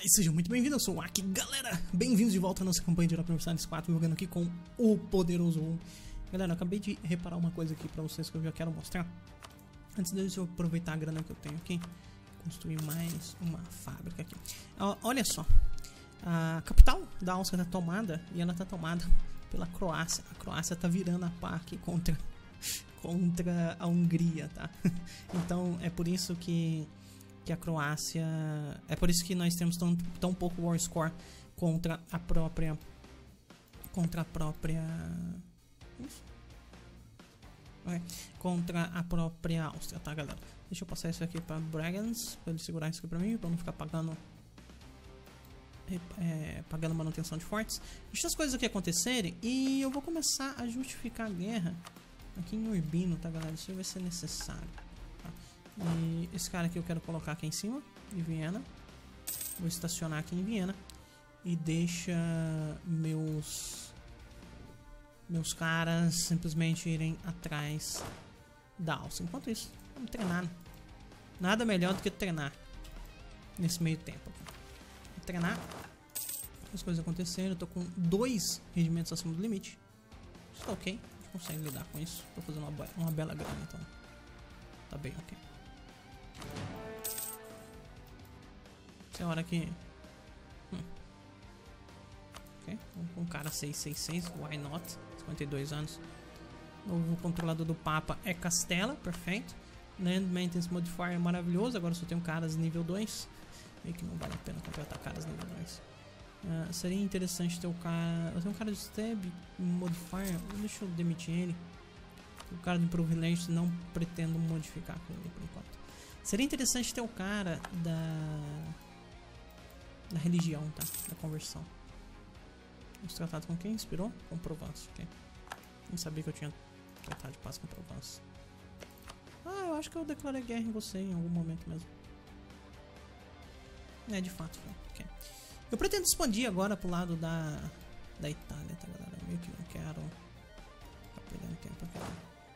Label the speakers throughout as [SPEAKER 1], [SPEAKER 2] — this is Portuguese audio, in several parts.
[SPEAKER 1] E sejam muito bem-vindos, eu sou o Aki. Galera, bem-vindos de volta à nossa campanha de Europa Universalis 4, jogando aqui com o poderoso 1. Galera, eu acabei de reparar uma coisa aqui pra vocês que eu já quero mostrar. Antes de eu aproveitar a grana que eu tenho aqui, construir mais uma fábrica aqui. Olha só, a capital da Áustria tá tomada, e ela tá tomada pela Croácia. A Croácia tá virando a pá aqui contra a Hungria, tá? Então é por isso que a Croácia... É por isso que nós temos tão pouco war score contra a própria... Contra a própria Áustria, tá, galera? Deixa eu passar isso aqui pra Bregenz, pra ele segurar isso aqui pra mim, pra não ficar pagando manutenção de fortes. Deixa as coisas aqui acontecerem e eu vou começar a justificar a guerra aqui em Urbino, tá, galera? Isso vai ser necessário. E esse cara aqui eu quero colocar aqui em cima, em Viena. Vou estacionar aqui em Viena. E deixa meus caras simplesmente irem atrás da Áustria. Enquanto isso, vamos treinar. Nada melhor do que treinar nesse meio tempo. Vou treinar. As coisas acontecendo. Eu tô com 2 regimentos acima do limite. Isso tá ok. A gente consegue lidar com isso. Tô fazendo uma bela grana, então tá bem ok. Essa é a hora que... Ok, vamos com um cara 666, why not? 52 anos. Novo controlador do Papa é Castela, perfeito. Land Maintenance Modifier é maravilhoso, agora só tenho caras nível 2. Meio que não vale a pena contratar caras nível 2. Seria interessante ter o cara... Eu tenho um cara de Stab Modifier, deixa eu demitir ele. O cara de Privilege não pretendo modificar com ele por enquanto. Seria interessante ter o cara da religião, tá? Da conversão. Vamos tratado com quem? Inspirou? Com Provence, ok. Nem sabia que eu tinha tratado de paz com Provence. Eu acho que eu declarei guerra em você em algum momento mesmo. De fato, ok. Eu pretendo expandir agora pro lado da Itália, tá, galera? Meio que não quero tá perdendo tempo aqui.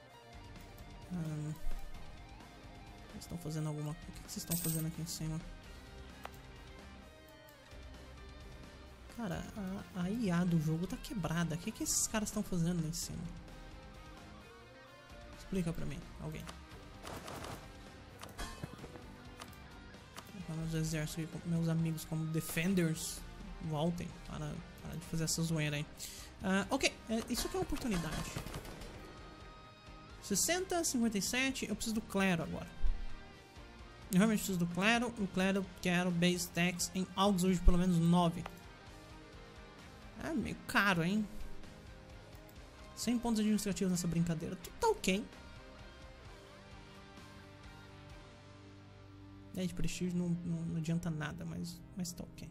[SPEAKER 1] Eles estão fazendo alguma... O que vocês estão fazendo aqui em cima? Cara, a IA do jogo tá quebrada. O que esses caras estão fazendo lá em cima? Explica pra mim, alguém. Meus exércitos aqui, meus amigos como Defenders, voltem para de fazer essa zoeira aí. Ok, isso aqui é uma oportunidade. 60, 57, eu preciso do clero agora. Eu realmente preciso do clero. O clero quero base tax em Augsburg de pelo menos 9. É meio caro, hein? 100 pontos administrativos nessa brincadeira. Tudo tá ok. 10 de prestígio não adianta nada, mas tá ok.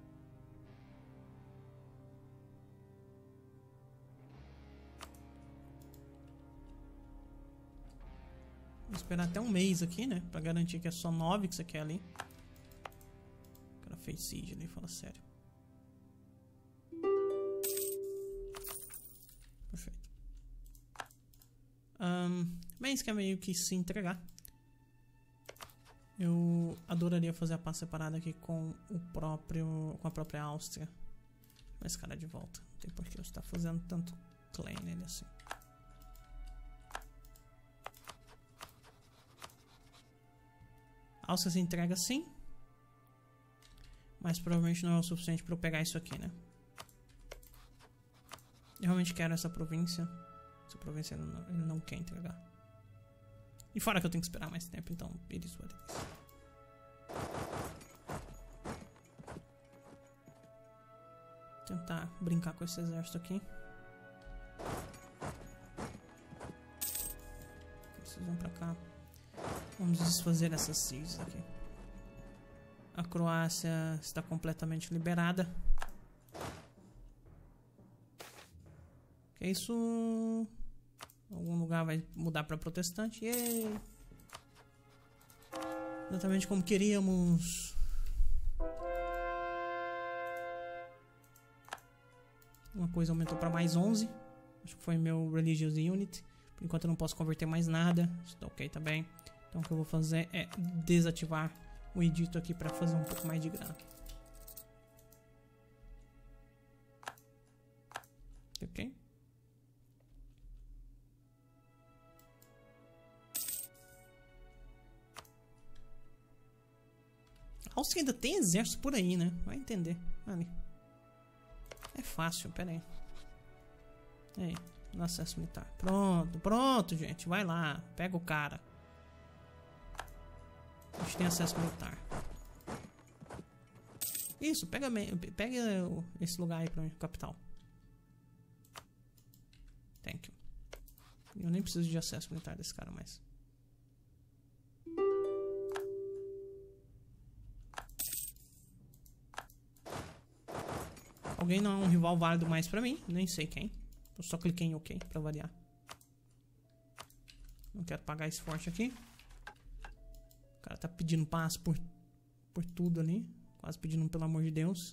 [SPEAKER 1] Vou esperar até um mês aqui, né? Pra garantir que é só 9 que você quer ali. O cara fez siege ali, fala sério. Perfeito. Mas que é meio que se entregar. Eu adoraria fazer a paz separada aqui com a própria Áustria. Mas cara, de volta. Não tem porquê eu estar fazendo tanto claim nele assim. A Áustria se entrega sim. Mas provavelmente não é o suficiente para eu pegar isso aqui, né? Eu realmente quero essa província. Essa província ele não quer entregar. E fora que eu tenho que esperar mais tempo, então eles vão tentar brincar com esse exército aqui. Vocês vão pra cá. Vamos desfazer essas sieges aqui. A Croácia está completamente liberada. Que isso... Algum lugar vai mudar para protestante. Yay! Exatamente como queríamos. Uma coisa aumentou para mais 11. Acho que foi meu Religious Unit. Por enquanto eu não posso converter mais nada. Está ok também. Então o que eu vou fazer é desativar o edito aqui para fazer um pouco mais de grana. A Áustria ainda tem exército por aí, né? Vai entender. Ali. É fácil, pera aí. Aí, no acesso militar. Pronto, pronto, gente. Vai lá, pega o cara. A gente tem acesso militar. Isso, pega esse lugar aí pra mim, capital. Thank you. Eu nem preciso de acesso militar desse cara mais. Alguém não é um rival válido mais pra mim, nem sei quem. Eu só cliquei em OK pra variar. Não quero pagar esse forte aqui. O cara tá pedindo paz por tudo ali. Quase pedindo pelo amor de Deus.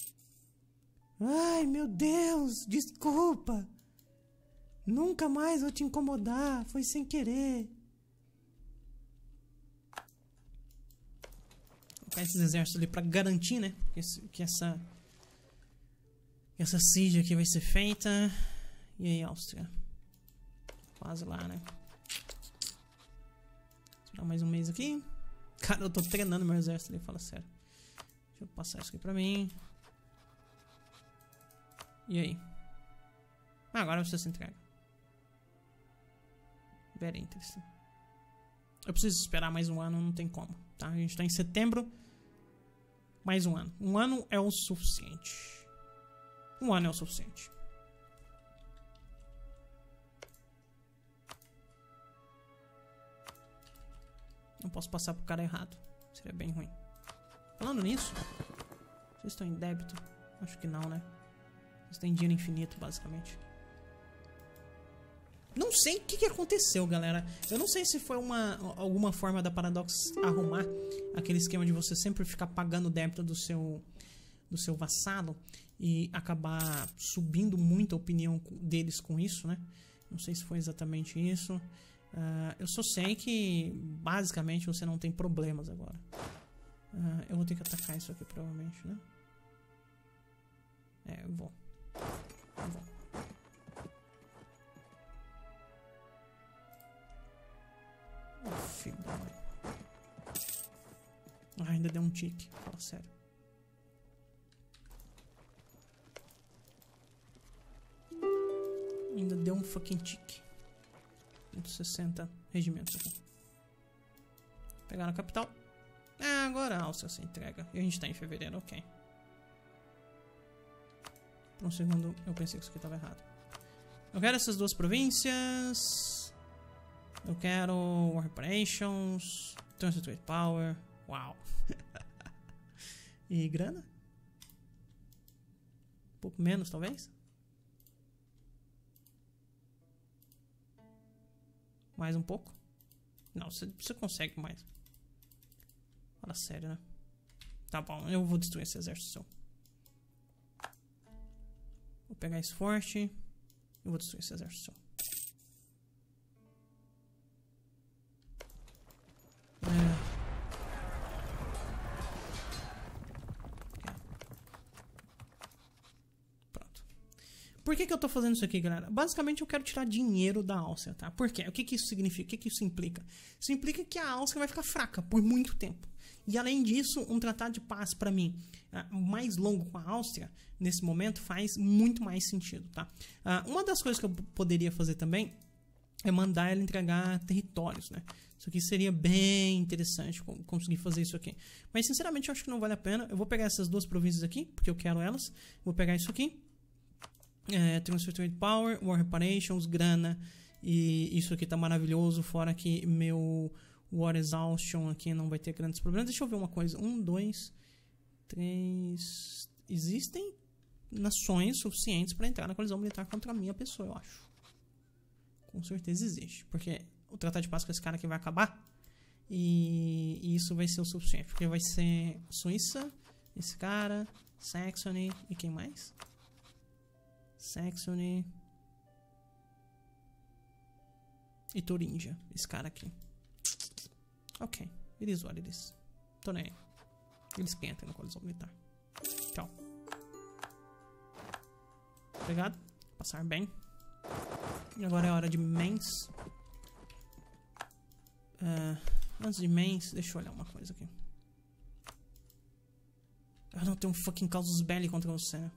[SPEAKER 1] Ai, meu Deus, desculpa. Nunca mais vou te incomodar. Foi sem querer. Vou colocar esses exércitos ali pra garantir, né? Que essa siege aqui vai ser feita. E aí, Áustria? Quase lá, né? Vou tirar mais um mês aqui. Cara, eu tô treinando meu exército ali, fala sério. Deixa eu passar isso aqui pra mim. E aí? Agora você se entrega. Very interesting. Eu preciso esperar mais um ano, não tem como, tá? A gente tá em setembro. Mais um ano. Um ano é o suficiente. Um ano é o suficiente. Não posso passar pro cara errado. Seria bem ruim. Falando nisso, vocês estão em débito? Acho que não, né? Vocês têm dinheiro infinito, basicamente. Não sei o que aconteceu, galera. Eu não sei se foi alguma forma da Paradox arrumar aquele esquema de você sempre ficar pagando o débito do seu vassalo e acabar subindo muito a opinião deles com isso, né? Não sei se foi exatamente isso. Eu só sei que basicamente você não tem problemas agora. Eu vou ter que atacar isso aqui provavelmente, né? Eu vou. Oh, filho da mãe. Ainda deu um tique, fala sério. Ainda deu um fucking tique. 160 regimentos aqui. Pegaram a capital. Agora a Áustria se entrega. E a gente tá em fevereiro, ok. Por um segundo eu pensei que isso aqui estava errado. Eu quero essas duas províncias. Eu quero War Reparations, Concentrate Power. Uau. E grana? Um pouco menos, talvez? Mais um pouco? Não, você consegue mais. Fala sério, né? Tá bom, eu vou destruir esse exército seu. Vou pegar esse forte. Eu vou destruir esse exército seu. Pronto. Por que eu tô fazendo isso aqui, galera? Basicamente eu quero tirar dinheiro da Áustria, tá? Por quê? O que isso significa? O que isso implica? Isso implica que a Áustria vai ficar fraca por muito tempo. E além disso, um tratado de paz para mim mais longo com a Áustria, nesse momento, faz muito mais sentido, tá? Uma das coisas que eu poderia fazer também é mandar ela entregar territórios, né? Isso aqui seria bem interessante conseguir fazer isso aqui. Mas, sinceramente, eu acho que não vale a pena. Eu vou pegar essas duas províncias aqui, porque eu quero elas. Vou pegar isso aqui. Transfer Power, War Reparations, grana. E isso aqui tá maravilhoso. Fora que meu War Exhaustion aqui não vai ter grandes problemas. Deixa eu ver uma coisa. 1, 2, 3... Existem nações suficientes para entrar na colisão militar contra a minha pessoa, eu acho. Com certeza existe. Porque o tratado de paz com esse cara aqui vai acabar. E isso vai ser o suficiente. Porque vai ser Suíça, esse cara, Saxony e quem mais? Saxony e Turíngia, esse cara aqui. Ok, it is what it is. Tô nem aí. Eles que entram na colisão militar. Tchau. Obrigado. Passar bem. E agora é hora de Mainz. Antes de Mainz, deixa eu olhar uma coisa aqui. Eu não tenho um fucking casus belli contra você.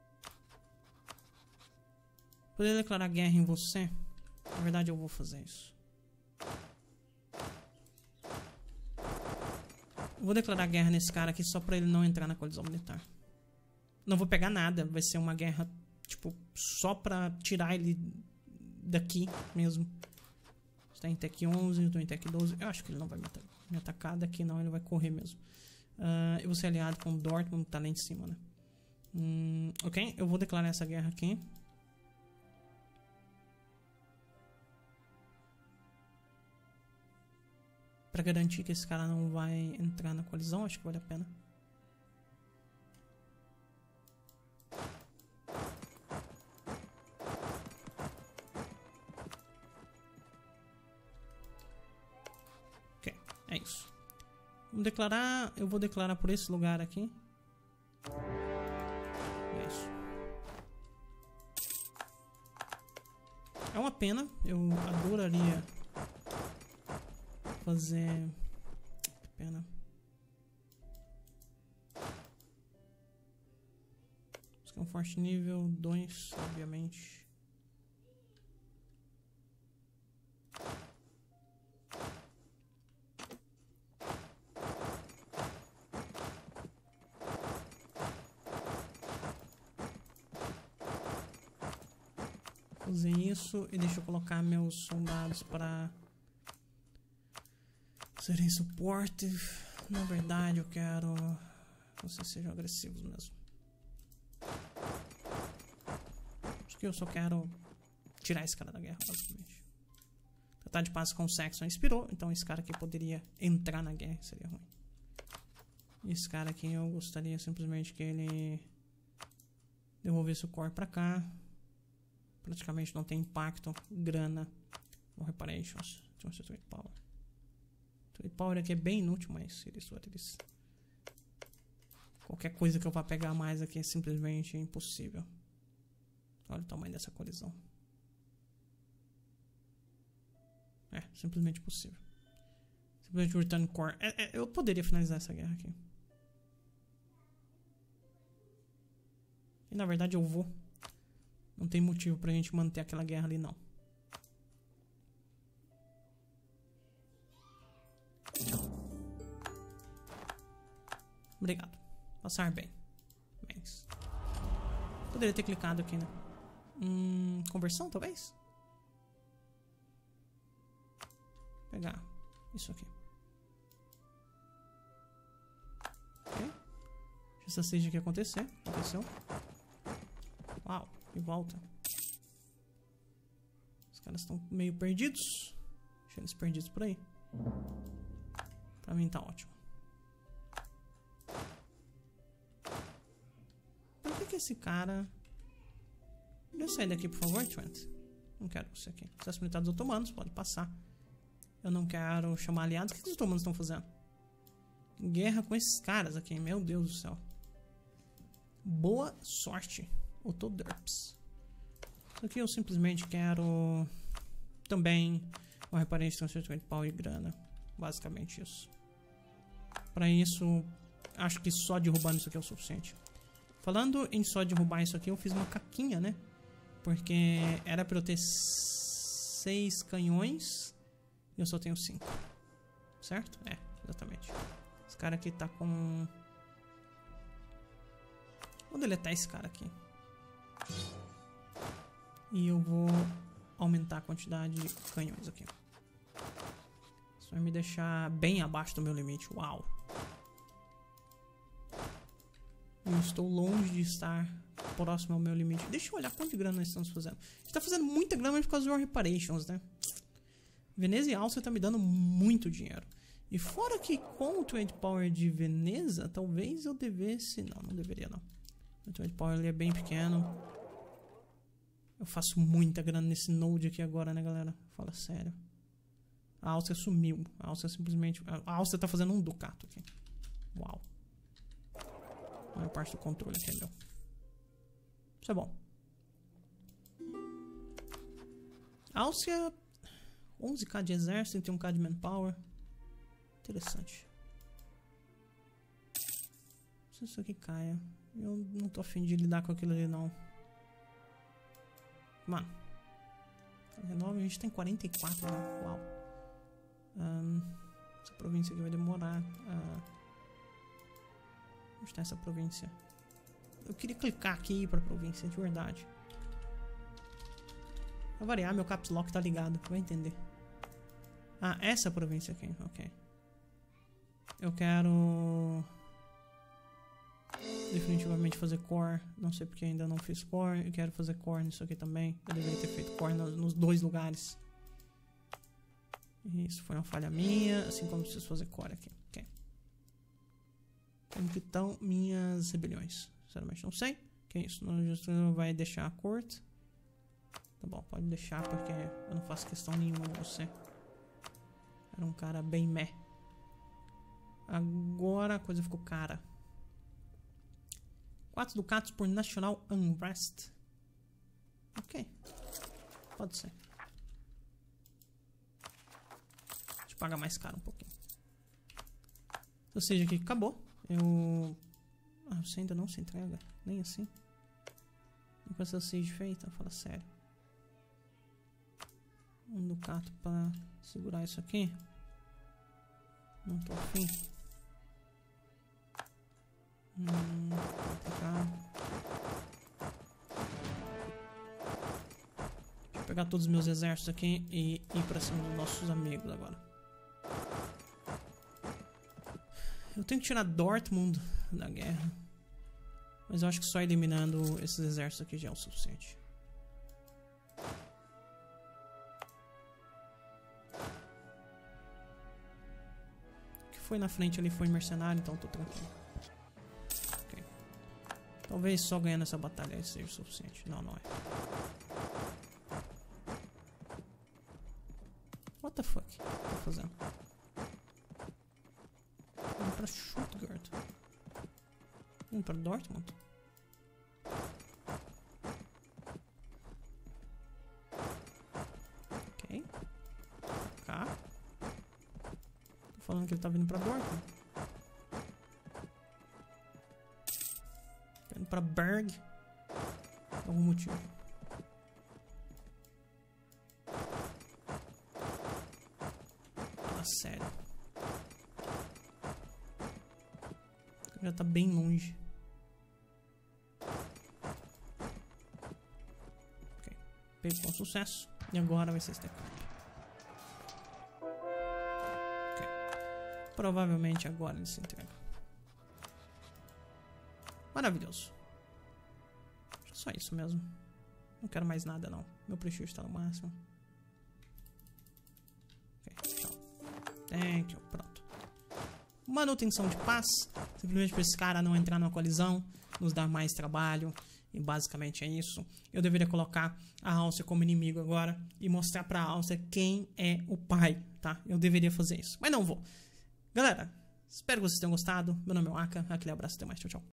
[SPEAKER 1] Poderia declarar guerra em você? Na verdade, eu vou fazer isso. Eu vou declarar guerra nesse cara aqui só pra ele não entrar na colisão militar. Não vou pegar nada. Vai ser uma guerra, tipo, só pra tirar ele daqui mesmo. Está em Tech 11, eu tô em Tech 12. Eu acho que ele não vai me atacar daqui, não. Ele vai correr mesmo. Eu vou ser aliado com o Dortmund, que tá lá em cima, né? Ok, eu vou declarar essa guerra aqui. Pra garantir que esse cara não vai entrar na colisão, acho que vale a pena. Ok, é isso. Vamos declarar, eu vou declarar por esse lugar aqui. É isso. É uma pena, eu adoraria fazer... Que pena. Isso é um forte nível 2, obviamente. Fazer isso e deixa eu colocar meus soldados para serem suporte. Na verdade, eu quero que vocês sejam agressivos mesmo. Acho que eu só quero tirar esse cara da guerra, basicamente. Tratar de paz com o Saxon inspirou, então esse cara aqui poderia entrar na guerra, seria ruim. E esse cara aqui eu gostaria simplesmente que ele devolvesse o core pra cá. Praticamente não tem impacto, grana, no reparations. Trade power. Trade power aqui é bem inútil, mas eles... Qualquer coisa que eu vá pegar mais aqui é simplesmente impossível. Olha o tamanho dessa colisão. É, simplesmente impossível. Simplesmente return core. Eu poderia finalizar essa guerra aqui. E na verdade eu vou. Não tem motivo pra gente manter aquela guerra ali, não. Obrigado. Passar bem. Mas... Poderia ter clicado aqui, né? Conversão, talvez? Pegar isso aqui. Ok. Deixa essa siege aqui acontecer. Aconteceu. Uau. E volta. Os caras estão meio perdidos. Deixa eles perdidos por aí. Pra mim tá ótimo. Por que esse cara... Deixa eu sair daqui, por favor, Trent. Não quero você aqui. Exército militar dos otomanos, pode passar. Eu não quero chamar aliados. O que os otomanos estão fazendo? Guerra com esses caras aqui. Meu Deus do céu. Boa sorte. Autoderps. Isso aqui eu simplesmente quero também uma reparente, transferência de pau e grana. Basicamente isso. Para isso, acho que só derrubando isso aqui é o suficiente. Falando em só derrubar isso aqui, eu fiz uma caquinha, né? Porque era para eu ter 6 canhões e eu só tenho 5. Certo? É, exatamente. Esse cara aqui tá com... Vou deletar esse cara aqui. E eu vou aumentar a quantidade de canhões aqui. Isso vai me deixar bem abaixo do meu limite. Uau! Eu estou longe de estar próximo ao meu limite. Deixa eu olhar quanto de grana nós estamos fazendo. A gente está fazendo muita grana por causa do War Reparations, né? Veneza e Áustria tá me dando muito dinheiro. E fora que com o Trade Power de Veneza, talvez eu devesse... Não, não deveria não. O Trade Power ele é bem pequeno. Eu faço muita grana nesse node aqui agora, né, galera? Fala sério. A Áustria sumiu. A Áustria simplesmente... A Áustria tá fazendo um ducato aqui. Uau. A maior parte do controle aqui é meu. Isso é bom. Áustria... 11k de exército, 31k de manpower. Interessante. Se isso aqui caia. Eu não tô afim de lidar com aquilo ali, não. Mano. 19, a gente tem 44 já. Uau. Essa província aqui vai demorar. Onde está essa província? Eu queria clicar aqui pra província, de verdade. Pra variar, meu caps lock tá ligado. Vai entender. Ah, essa província aqui. Ok. Eu quero... definitivamente fazer core. Não sei porque ainda não fiz core. Eu quero fazer core nisso aqui também. Eu deveria ter feito core nos dois lugares. Isso foi uma falha minha. Assim como preciso fazer core aqui. Ok. Como que estão minhas rebeliões? Sinceramente não sei. Que é isso? Não vai deixar a corte. Tá bom, pode deixar porque eu não faço questão nenhuma de você. Era um cara bem meh. Agora a coisa ficou cara. 4 ducatos por National Unrest. Ok. Pode ser. Deixa eu pagar mais caro um pouquinho. Ou seja, aqui acabou. Você ainda não se entrega? Nem assim? Não precisa ser feita? Fala sério. Um ducato para segurar isso aqui. Não tô afim. Deixa eu pegar todos os meus exércitos aqui e ir pra cima dos nossos amigos agora. Eu tenho que tirar Dortmund da guerra. Mas eu acho que só eliminando esses exércitos aqui já é o suficiente. O que foi na frente ali foi mercenário, então tô tranquilo. Okay. Talvez só ganhando essa batalha seja o suficiente. Não, não é. What the fuck? O que eu tô fazendo? Vamos pra Stuttgart. Vamos pra Dortmund. Ok. Cá. Tô falando que ele tá vindo pra Dortmund. Tá indo pra Berg. Por algum motivo. Ah, sério. Já tá bem longe. Ok. Pego com sucesso. E agora vai ser esse daqui. Ok. Provavelmente agora ele se entrega. Maravilhoso. Acho que só isso mesmo. Não quero mais nada não. Meu prestígio está no máximo. Ok, tchau. Thank you. Pronto. Manutenção de paz, simplesmente para esse cara não entrar numa colisão, nos dar mais trabalho, e basicamente é isso. Eu deveria colocar a Áustria como inimigo agora e mostrar para a Áustria quem é o pai, tá? Eu deveria fazer isso, mas não vou. Galera, espero que vocês tenham gostado. Meu nome é Aka, aquele abraço, até mais, tchau, tchau.